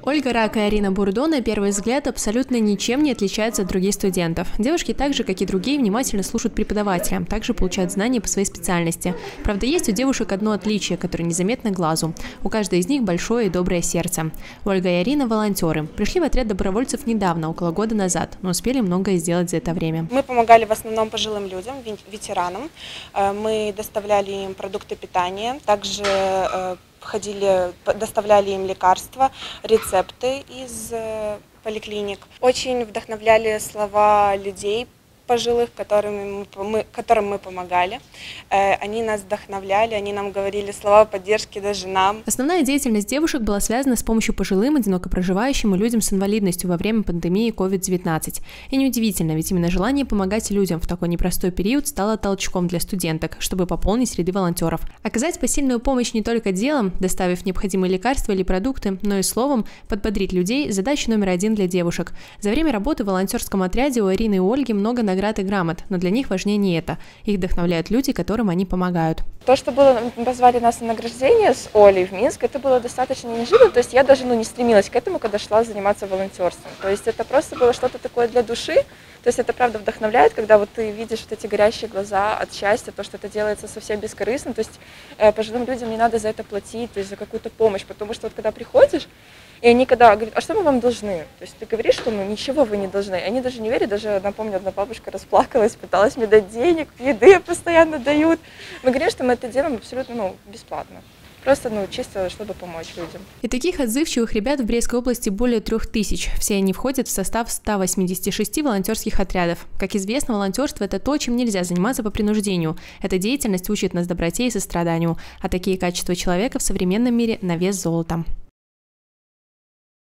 Ольга Рак и Арина Бурдо на первый взгляд абсолютно ничем не отличаются от других студентов. Девушки так же, как и другие, внимательно слушают преподавателя, также получают знания по своей специальности. Правда, есть у девушек одно отличие, которое незаметно глазу. У каждой из них большое и доброе сердце. Ольга и Арина – волонтеры. Пришли в отряд добровольцев недавно, около года назад, но успели многое сделать за это время. Мы помогали в основном пожилым людям, ветеранам. Мы доставляли им продукты питания, также доставляли им лекарства, рецепты из поликлиник. Очень вдохновляли слова людей пожилых, которым мы помогали. Они нас вдохновляли, они нам говорили слова поддержки даже нам. Основная деятельность девушек была связана с помощью пожилым, одиноко проживающим и людям с инвалидностью во время пандемии COVID-19. И неудивительно, ведь именно желание помогать людям в такой непростой период стало толчком для студенток, чтобы пополнить ряды волонтеров. Оказать посильную помощь не только делом, доставив необходимые лекарства или продукты, но и словом подбодрить людей – задача номер один для девушек. За время работы в волонтерском отряде у Арины и Ольги много наград и грамот, но для них важнее не это. Их вдохновляют люди, которым они помогают. То, что позвали нас на награждение с Олей в Минск, это было достаточно неожиданно. То есть я даже не стремилась к этому, когда шла заниматься волонтерством. То есть это просто было что-то такое для души. То есть это правда вдохновляет, когда вот ты видишь вот эти горящие глаза от счастья, то, что это делается совсем бескорыстно. То есть пожилым людям не надо за это платить, то есть за какую-то помощь, потому что вот когда приходишь, и они когда говорят, а что мы вам должны? То есть ты говоришь, что ничего вы не должны. Они даже не верят, даже, напомню, одна бабушка расплакалась, пыталась мне дать денег, еды постоянно дают. Мы говорим, что мы это делаем абсолютно бесплатно. Просто, чисто, чтобы помочь людям. И таких отзывчивых ребят в Брестской области более 3000. Все они входят в состав 186 волонтерских отрядов. Как известно, волонтерство – это то, чем нельзя заниматься по принуждению. Эта деятельность учит нас доброте и состраданию. А такие качества человека в современном мире на вес золота.